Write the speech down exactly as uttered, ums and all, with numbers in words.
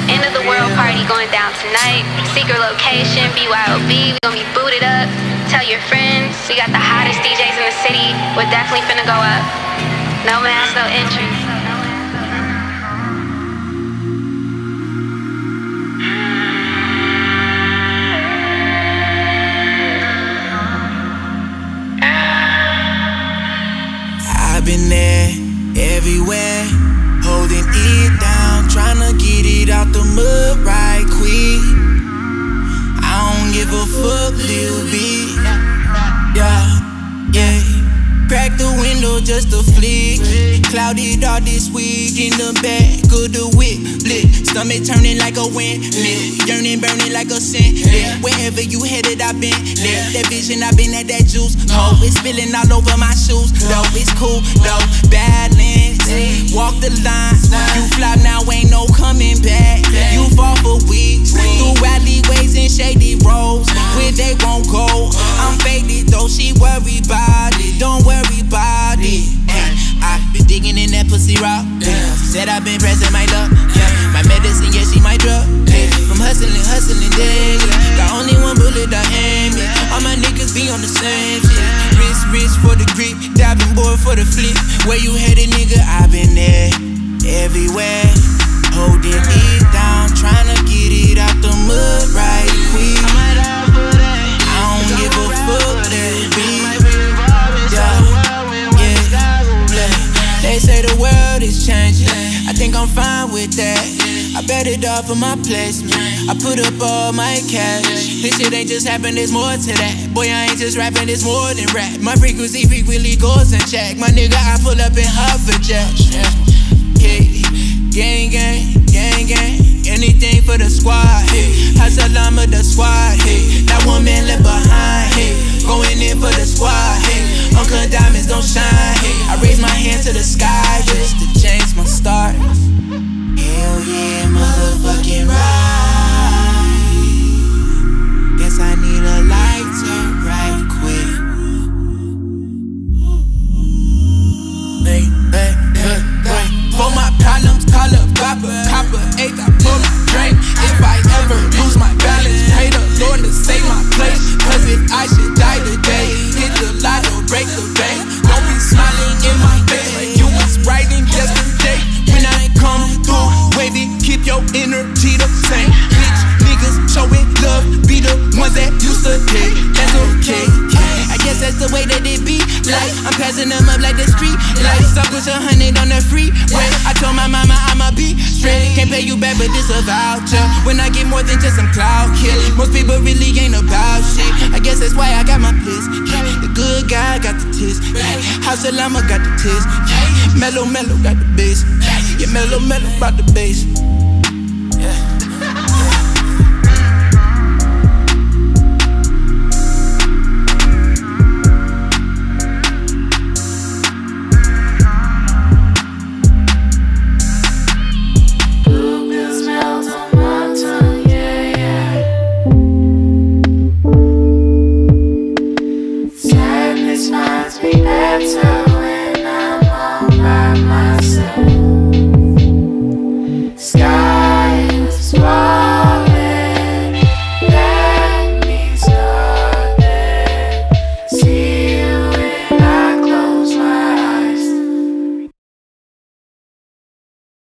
end of the world party going down tonight. Secret location, B Y O B. We gonna be booted up. Tell your friends. We got the hottest D Js in the city. We're definitely finna go up. No mask, no entrance. I've been there, everywhere, holding it down, trying to get it out the mud right quick. I don't give a fuck, Lil B. Yeah, yeah. Crack the window just a flick. Clouded all this week in the back of the whip. Lit, stomach turning like a windmill, yearning, burning like a sin. Yeah. Wherever you headed, I've been there. That vision, I've been at that juice. Oh, it's spilling all over my shoes. Though it's cool, though balance. Walk the line. You flop now, ain't no coming back. You fall for weeks through alleyways and shady roads where they won't go. I'm faded though, she worried about it. Don't worry about it. I've been digging in that pussy rock. Said I've been pressing my luck. My medicine, yeah, she my drug. From hustling, hustling daily. Got only one bullet to aim it. All my niggas be on the same shit. Wrist, wrist for the grip, diving board for the flip. Where you headed, nigga? I've been there, everywhere, holding it down, trying to get it out the mud right quick. I don't give a fuck, that beat. They say the world is changing, I think I'm fine with that. I bet it off of my placement, I put up all my cash. This shit ain't just happen, there's more to that. Boy, I ain't just rapping, it's more than rap. My frequency frequently goes and check. My nigga, I pull up in hoverjet. Yeah, gang, gang, gang, gang. Anything for the squad, hey. Hassalama the squad, hey. That one man left behind, hey. Going in for the squad, hey. Uncle Diamonds don't shine, hey. I raise my hand to the sky just to change my stars. Hell yeah, motherfucking right. Guess I need a lighter right quick. Hey, hey, hey, hey. For my problems, call up copper, copper, eight, I pull my drink. If I ever lose my balance, pray the Lord to save my place. Cause if I should die today, hit the lotto, break the bank. Don't be smiling in my face like you was writing yesterday. When I come through, wavy, keep your energy the same. Bitch, niggas showing love, be the ones that used to hate. That's okay, I guess that's the way that it be. Like, I'm passing them up like the street lights. I push a hundred on the freeway. I told my mama I'ma be straight. Can't pay you back, but this a voucher. When I get more than just some clout, yeah. Most people really ain't about shit. I guess that's why I got my bliss. Yeah. The good guy got the tis. Yeah. House of Llama got the tis. Yeah. Mellow, mellow got the bass. Yeah, mellow, mellow about the bass.